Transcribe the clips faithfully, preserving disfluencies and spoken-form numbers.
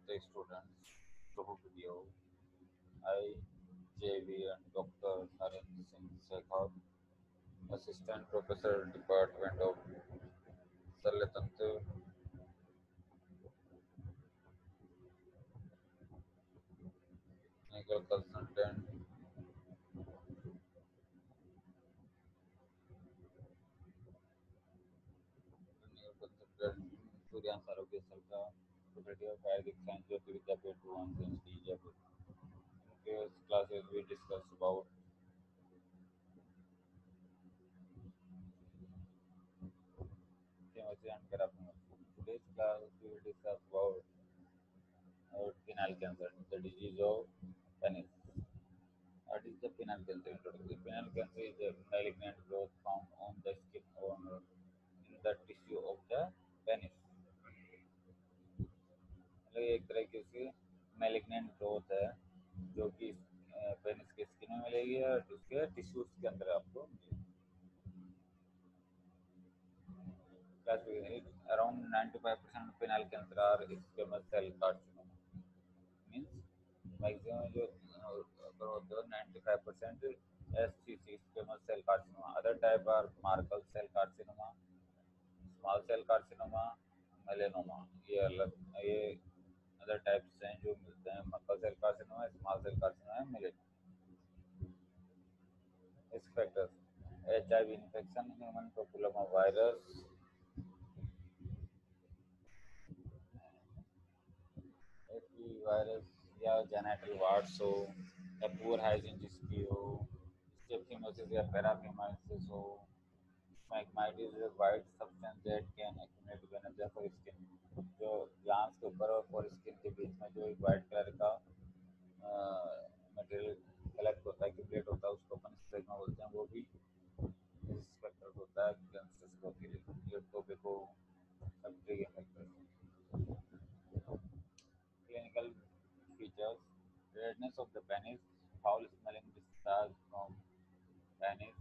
the students to video. I, JV'n, Doctor Narendra Singh SHEKHAWAT, Assistant Professor, Department of Salyatantra, Clinical Consultant, Clinical Consultant, Suryan Sarogya Sarkar, Faculty of Ayurvedic Science, Jyoti Vidyapeeth-Penile, Jaipur. In previous classes, we discussed about chemistry and carotenoid. Today's class, we will discuss about uh, penile cancer, the disease of penis. What is the penile cancer introduction? Penile cancer is a malignant growth found on the skin or in the tissue of the penis. मतलब ये एक तरह की उसकी malignant growth है जो कि penis के स्किन में मिलेगी और उसके टिश्यूज के अंदर आपको मिलेगी. Classification around ninety-five percent of penile cancer are squamous cell carcinoma. Means maximum जो अगर होते हो ninety-five percent S C C squamous cell carcinoma. Other type are Merkel cell carcinoma, small cell carcinoma, melanoma. ये अलग ये other types हैं जो मिलते हैं. Merkel cell carcinoma, small cell carcinoma, melanoma. Risk factors H I V infection, human papilloma virus, H P V virus या genital warts हो या पुअर हाइजीन जिसकी हो, स्टेफिमोसिस या पैराफिमाइसिस हो. Smegma is a white substance that can accumulate when the foreskin. जो glans के ऊपर और फॉर स्किन के बीच में जो एक वाइट कलर का मटेरियल कलेक्ट होता है, एक्यूमुलेट होता है, उसको अपन स्टिग्मा बोलते हैं. वो भी रिस्क फैक्टर होता है कैंसर को के लिए. ये टोबैको फैक्ट्री के factor. Clinical features: redness of the penis, foul-smelling discharge from penis,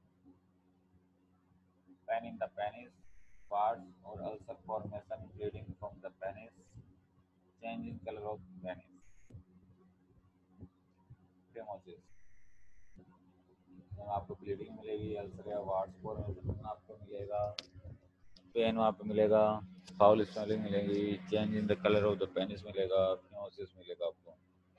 pain in the penis, warts or ulcer formation, bleeding from the penis, change in color of penis. Phimosis. जब आपको bleeding मिलेगी, ulcer या वार्ट्स formation आपको मिलेगा, pen वहाँ पे मिलेगा, foul smelling मिलेगी, change in the colour of the penis मिलेगा, फिमोसिस मिलेगा आपको.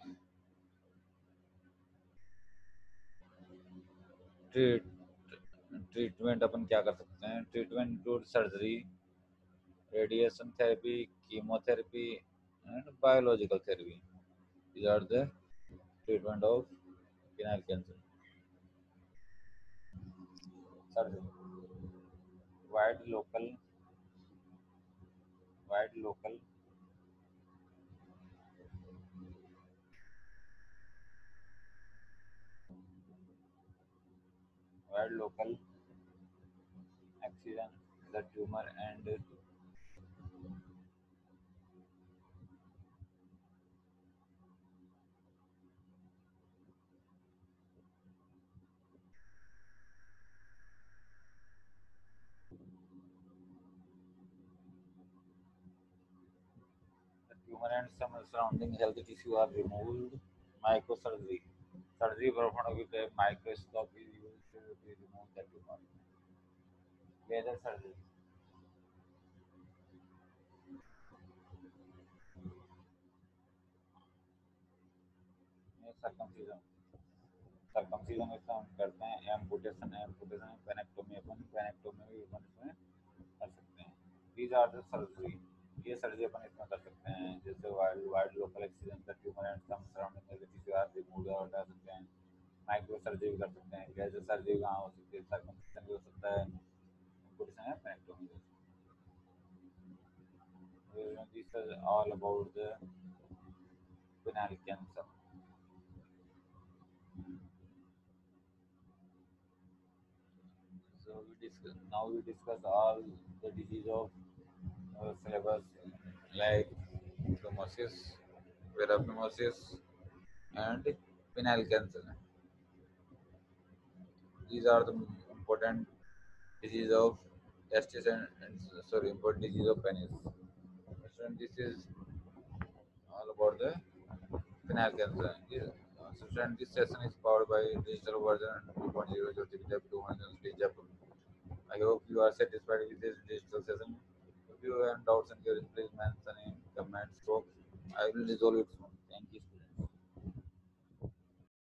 ट्रीट ट्रीटमेंट अपन क्या कर सकते हैं? Treatment include surgery, radiation therapy, chemotherapy and biological therapy. These are the treatment of penile cancer. Surgery: wide local wide local wide local excision the tumor and the tumor and some surrounding healthy tissue are removed. Microsurgery: surgery performed with a microscope is used to remove the tumor. Laser surgery: circumcision circumcision इसमें हम करते हैं. Amputation amputation पेनेक्टोमी अपन पेनेक्टोमी भी अपन इसमें कर सकते हैं. These are the surgery. ये सर्जरी अपन इसमें कर सकते हैं. जैसे wide wide local excision the tumour and some surrounding healthy tissue are removed और हटा सकते हैं. माइक्रो सर्जरी भी कर सकते हैं. लेजर सर्जरी कहाँ हो सकती है? सर्कमसिजन भी हो सकता है. एम्पुटेशन है पेनेक्टोमी. This is all about the penile cancer. So we discuss now we discuss all the disease of our syllabus like phimosis, paraphimosis, and penile cancer. These are the important disease of testis and, and sorry important disease of penis. So this is all about the penile cancer. Yeah. Uh, so friend, this session is powered by digital version two point oh Jyoti Vidyapeeth-Penile Jaipur. I hope you are satisfied with this digital session. If you have doubts and queries, please mention in comments box. I will resolve it soon.